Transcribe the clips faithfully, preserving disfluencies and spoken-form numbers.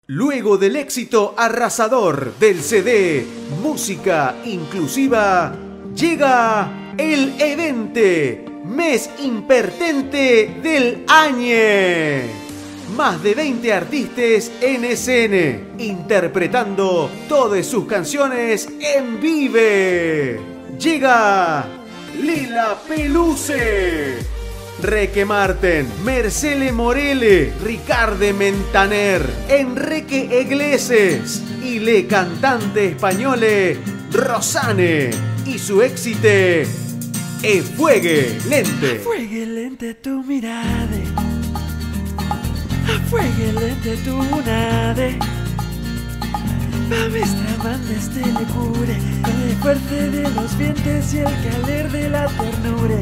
Luego del éxito arrasador del C D Música Inclusiva, llega el Edente, mes impertente del año. Más de veinte artistas en escena, interpretando todas sus canciones en vivo. Llega Lila Peluce, Reque Marten, Mercele Morele, Ricardo Mentaner, Enrique Iglesias y le cantante españole Rosane y su éxito E Fuegue Lente. A fuegue lente tu mirada, a fuegue lente tu nade, va mestramando este lecure, con el fuerte de los vientos y el caler de la ternura.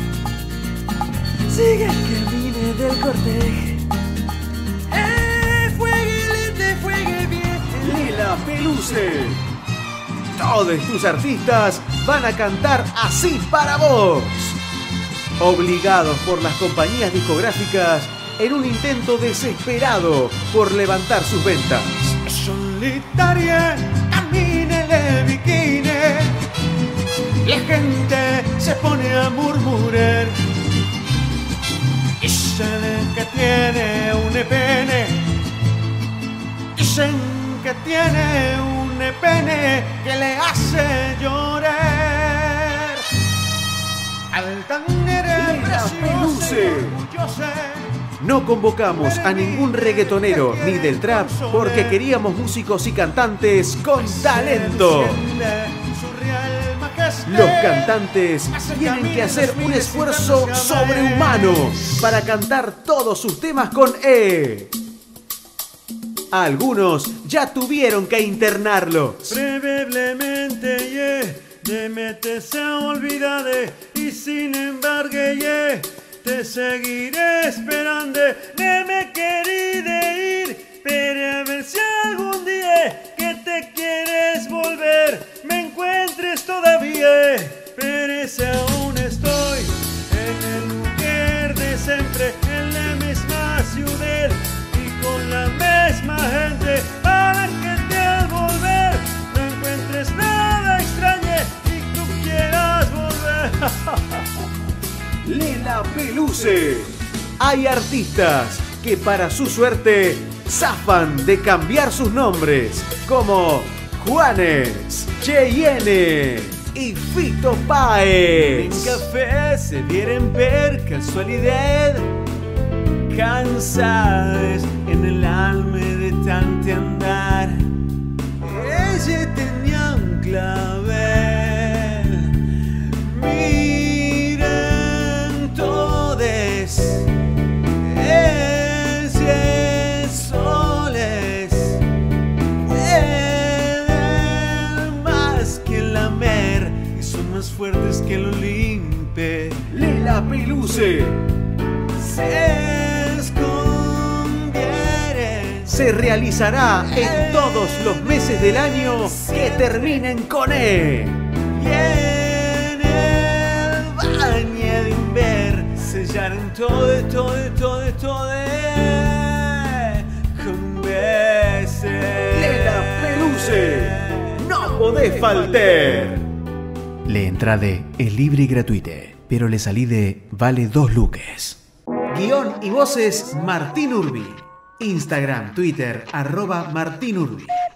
Sigue el camino del corteje. ¡Eh! ¡Fuegue lente, fuegue bien! Lila Peluce. Todos tus artistas van a cantar así para vos. Obligados por las compañías discográficas en un intento desesperado por levantar sus ventas. Solitaria, camina el bikini. La gente se pone a murmurar. Dicen que tiene un pene, dicen que tiene un pene que le hace llorar. Altanera, Peluce. No convocamos a ningún reggaetonero ni del trap porque queríamos músicos y cantantes con talento. Los cantantes tienen que hacer un esfuerzo sobrehumano para cantar todos sus temas con E. Algunos ya tuvieron que internarlo. Probablemente, yeah, te metes a olvidar y sin embargo, yeah, te seguiré esperando. No me querí de ir, pero a ver si algún día que te quieres volver me encuentres todavía. Pero ese aún estoy en el lugar de siempre, en la misma ciudad y con la misma gente, para que te al volver no encuentres nada extraño y tú quieras volver. Lila Peluce. Hay artistas que para su suerte zafan de cambiar sus nombres, como Juanes, Cheyenne y Fito Páez. En café se vienen ver casualidad, cansadas en el alma de tanto andar. Ella tenía un clavel, miren todos, esos soles pueden más que lamer y son más fuertes que el Olimpe. Lila Peluce. Se escondieron. Se realizará en todos los meses del año que terminen con E. Y en el baño de inver sellaron todo, todo, todo, todo con besos. Lila Peluce. No podés faltar. Le entrada es libre y gratuita, pero le salida vale dos luques. Guión y voces Martín Urbi. Instagram, Twitter, arroba Martín Urbi.